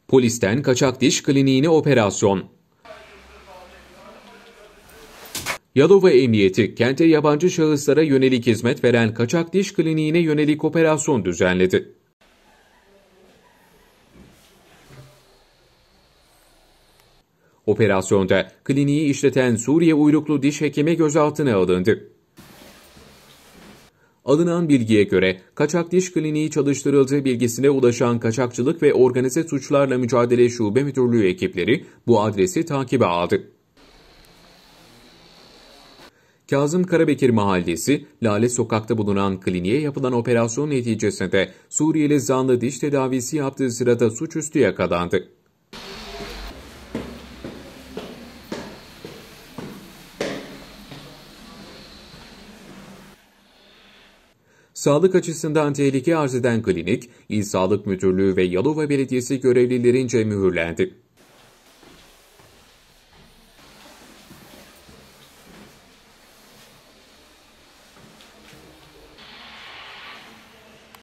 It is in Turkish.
Polisten kaçak diş kliniğine operasyon. Yalova Emniyeti, kente yabancı şahıslara yönelik hizmet veren kaçak diş kliniğine yönelik operasyon düzenledi. Operasyonda kliniği işleten Suriye uyruklu diş hekimi gözaltına alındı. Alınan bilgiye göre kaçak diş kliniği çalıştırıldığı bilgisine ulaşan Kaçakçılık ve Organize Suçlarla Mücadele Şube Müdürlüğü ekipleri bu adresi takibe aldı. Kazım Karabekir Mahallesi, Lale Sokak'ta bulunan kliniğe yapılan operasyon neticesinde Suriyeli zanlı diş tedavisi yaptığı sırada suçüstü yakalandı. Sağlık açısından tehlike arz eden klinik, İl Sağlık Müdürlüğü ve Yalova Belediyesi görevlilerince mühürlendi.